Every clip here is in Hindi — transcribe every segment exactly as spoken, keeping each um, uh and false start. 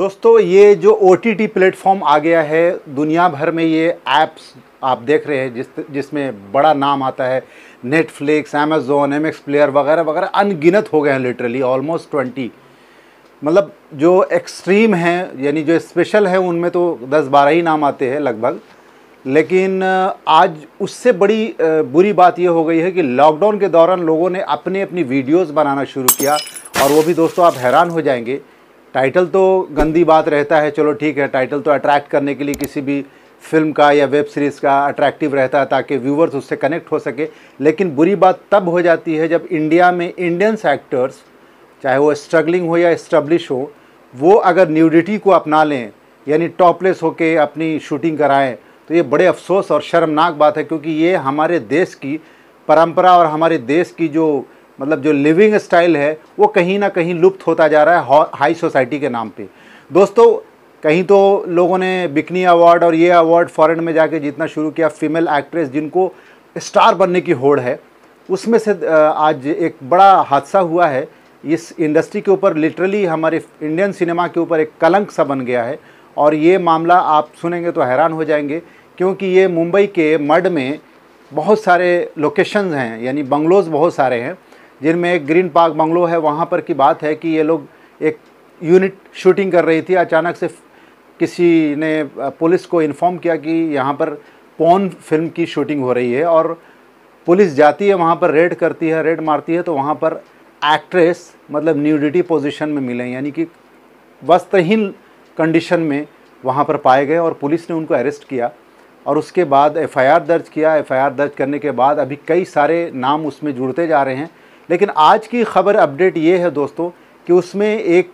दोस्तों ये जो ओ टी टी प्लेटफॉर्म आ गया है, दुनिया भर में ये ऐप्स आप देख रहे हैं जिस जिसमें बड़ा नाम आता है, Netflix, Amazon, M X player वगैरह वगैरह अनगिनत हो गए हैं, लिटरली ऑलमोस्ट ट्वेंटी। मतलब जो एक्सट्रीम हैं यानी जो स्पेशल है उनमें तो दस बारह ही नाम आते हैं लगभग। लेकिन आज उससे बड़ी बुरी बात ये हो गई है कि लॉकडाउन के दौरान लोगों ने अपने अपनी वीडियोस बनाना शुरू किया, और वो भी दोस्तों आप हैरान हो जाएंगे। टाइटल तो गंदी बात रहता है, चलो ठीक है, टाइटल तो अट्रैक्ट करने के लिए किसी भी फिल्म का या वेब सीरीज़ का अट्रैक्टिव रहता है ताकि व्यूवर्स उससे कनेक्ट हो सके। लेकिन बुरी बात तब हो जाती है जब इंडिया में इंडियंस एक्टर्स, चाहे वो स्ट्रगलिंग हो या इस्टब्लिश हो, वो अगर न्यूडिटी को अपना लें यानी टॉपलेस होके अपनी शूटिंग कराएं, तो ये बड़े अफसोस और शर्मनाक बात है, क्योंकि ये हमारे देश की परंपरा और हमारे देश की जो मतलब जो लिविंग स्टाइल है वो कहीं ना कहीं लुप्त होता जा रहा है हाई सोसाइटी के नाम पे। दोस्तों कहीं तो लोगों ने बिकनी अवार्ड और ये अवार्ड फॉरेन में जाके जीतना शुरू किया, फीमेल एक्ट्रेस जिनको स्टार बनने की होड़ है, उसमें से आज एक बड़ा हादसा हुआ है इस इंडस्ट्री के ऊपर। लिटरली हमारे इंडियन सिनेमा के ऊपर एक कलंक सा बन गया है, और ये मामला आप सुनेंगे तो हैरान हो जाएंगे, क्योंकि ये मुंबई के मड में बहुत सारे लोकेशंस हैं, यानी बंगलोज़ बहुत सारे हैं, जिनमें एक ग्रीन पार्क बंगलो है। वहाँ पर की बात है कि ये लोग एक यूनिट शूटिंग कर रही थी, अचानक से किसी ने पुलिस को इन्फॉर्म किया कि यहाँ पर पॉर्न फिल्म की शूटिंग हो रही है, और पुलिस जाती है वहाँ पर, रेड करती है, रेड मारती है, तो वहाँ पर एक्ट्रेस मतलब न्यूडिटी पोजीशन में मिले, यानी कि वस्त्रहीन कंडीशन में वहाँ पर पाए गए, और पुलिस ने उनको अरेस्ट किया और उसके बाद एफ आई आर दर्ज किया। एफ आई आर दर्ज करने के बाद अभी कई सारे नाम उसमें जुड़ते जा रहे हैं। लेकिन आज की खबर अपडेट ये है दोस्तों कि उसमें एक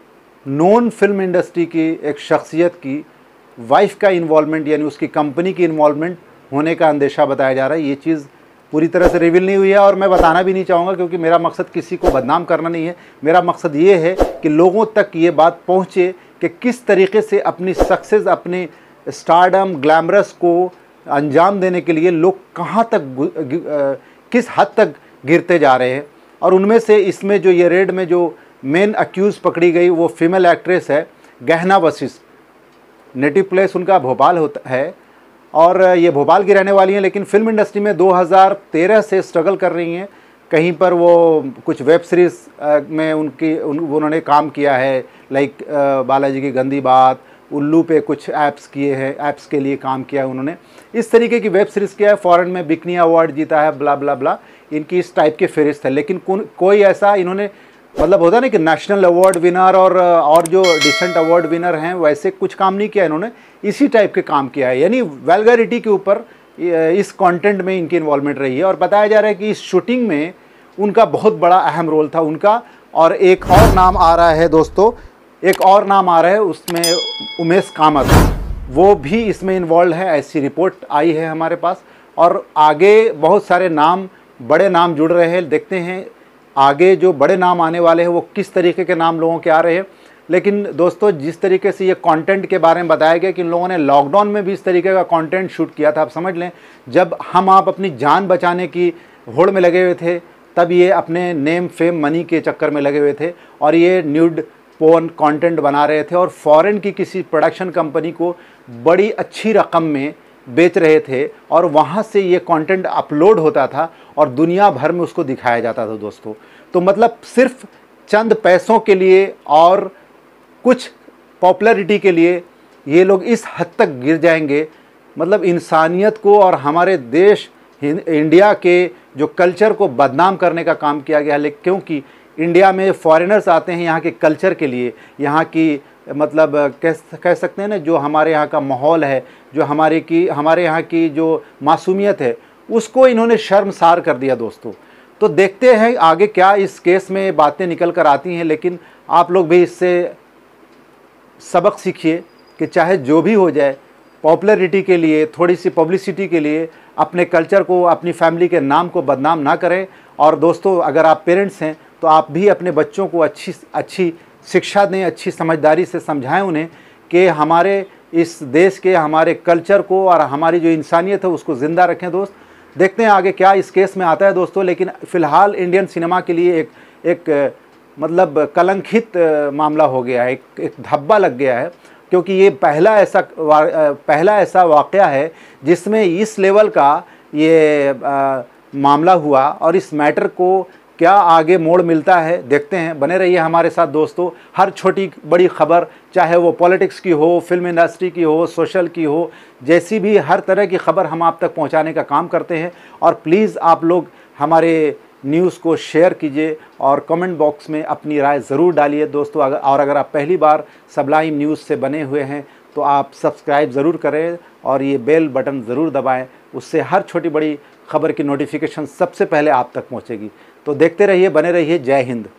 नॉन फिल्म इंडस्ट्री की एक शख्सियत की वाइफ का इन्वॉल्वमेंट यानी उसकी कंपनी की इन्वॉल्वमेंट होने का अंदेशा बताया जा रहा है। ये चीज़ पूरी तरह से रिवील नहीं हुई है और मैं बताना भी नहीं चाहूँगा, क्योंकि मेरा मकसद किसी को बदनाम करना नहीं है। मेरा मकसद ये है कि लोगों तक ये बात पहुँचे कि किस तरीके से अपनी सक्सेस, अपने स्टारडम, ग्लैमरस को अंजाम देने के लिए लोग कहाँ तक, किस हद तक गिरते जा रहे हैं। और उनमें से इसमें जो ये रेड में जो मेन अक्यूज़ पकड़ी गई वो फीमेल एक्ट्रेस है गहना वशिष्ठ। नेटिव प्लेस उनका भोपाल होता है और ये भोपाल की रहने वाली हैं, लेकिन फिल्म इंडस्ट्री में दो हज़ार तेरह से स्ट्रगल कर रही हैं। कहीं पर वो कुछ वेब सीरीज़ में उनकी उन, उन्होंने काम किया है, लाइक बालाजी की गंदी बात, उल्लू पे कुछ ऐप्स किए हैं, ऐप्स के लिए काम किया है उन्होंने, इस तरीके की वेब सीरीज़ किया है। फॉरेन में बिकनी अवार्ड जीता है, ब्ला ब्ला ब्ला, इनकी इस टाइप की फहरिस्त है। लेकिन कोई ऐसा इन्होंने मतलब होता ना कि नेशनल अवार्ड विनर और और जो डिसेंट अवार्ड विनर हैं वैसे कुछ काम नहीं किया इन्होंने, इसी टाइप के काम किया है, यानी वल्गैरिटी के ऊपर इस कंटेंट में इनकी इन्वॉल्वमेंट रही है। और बताया जा रहा है कि इस शूटिंग में उनका बहुत बड़ा अहम रोल था उनका। और एक और नाम आ रहा है दोस्तों, एक और नाम आ रहा है उसमें उमेश कामत, वो भी इसमें इन्वॉल्व है, ऐसी रिपोर्ट आई है हमारे पास। और आगे बहुत सारे नाम, बड़े नाम जुड़ रहे हैं। देखते हैं आगे जो बड़े नाम आने वाले हैं वो किस तरीके के नाम लोगों के आ रहे हैं। लेकिन दोस्तों जिस तरीके से ये कंटेंट के बारे में बताया गया कि इन लोगों ने लॉकडाउन में भी इस तरीके का कंटेंट शूट किया था, आप समझ लें जब हम आप अपनी जान बचाने की होड़ में लगे हुए थे, तब ये अपने नेम फेम मनी के चक्कर में लगे हुए थे और ये न्यूड पोर्न कंटेंट बना रहे थे और फॉरेन की किसी प्रोडक्शन कंपनी को बड़ी अच्छी रकम में बेच रहे थे, और वहाँ से ये कंटेंट अपलोड होता था और दुनिया भर में उसको दिखाया जाता था दोस्तों। तो मतलब सिर्फ चंद पैसों के लिए और कुछ पॉपुलैरिटी के लिए ये लोग इस हद तक गिर जाएंगे। मतलब इंसानियत को और हमारे देश इंडिया के जो कल्चर को बदनाम करने का काम किया गया है। लेकिन क्योंकि इंडिया में फॉरेनर्स आते हैं यहाँ के कल्चर के लिए, यहाँ की मतलब कह कह सकते हैं ना, जो हमारे यहाँ का माहौल है, जो हमारे की हमारे यहाँ की जो मासूमियत है, उसको इन्होंने शर्मसार कर दिया दोस्तों। तो देखते हैं आगे क्या इस केस में बातें निकल कर आती हैं। लेकिन आप लोग भी इससे सबक सीखिए कि चाहे जो भी हो जाए, पॉपुलैरिटी के लिए, थोड़ी सी पब्लिसिटी के लिए अपने कल्चर को, अपनी फैमिली के नाम को बदनाम ना करें। और दोस्तों अगर आप पेरेंट्स हैं तो आप भी अपने बच्चों को अच्छी अच्छी शिक्षा दें, अच्छी समझदारी से समझाएं उन्हें कि हमारे इस देश के, हमारे कल्चर को और हमारी जो इंसानियत है उसको ज़िंदा रखें। दोस्त देखते हैं आगे क्या इस केस में आता है दोस्तों। लेकिन फ़िलहाल इंडियन सिनेमा के लिए एक एक मतलब कलंकित मामला हो गया है, एक, एक धब्बा लग गया है, क्योंकि ये पहला ऐसा पहला ऐसा वाक़या है जिसमें इस लेवल का ये आ, मामला हुआ। और इस मैटर को क्या आगे मोड़ मिलता है देखते हैं। बने रहिए हमारे साथ दोस्तों। हर छोटी बड़ी खबर, चाहे वो पॉलिटिक्स की हो, फिल्म इंडस्ट्री की हो, सोशल की हो, जैसी भी हर तरह की खबर हम आप तक पहुंचाने का काम करते हैं। और प्लीज़ आप लोग हमारे न्यूज़ को शेयर कीजिए और कमेंट बॉक्स में अपनी राय ज़रूर डालिए दोस्तों। अगर और अगर आप पहली बार सबलाइम न्यूज़ से बने हुए हैं तो आप सब्सक्राइब ज़रूर करें और ये बेल बटन ज़रूर दबाएं, उससे हर छोटी बड़ी खबर की नोटिफिकेशन सबसे पहले आप तक पहुंचेगी। तो देखते रहिए, बने रहिए। जय हिंद।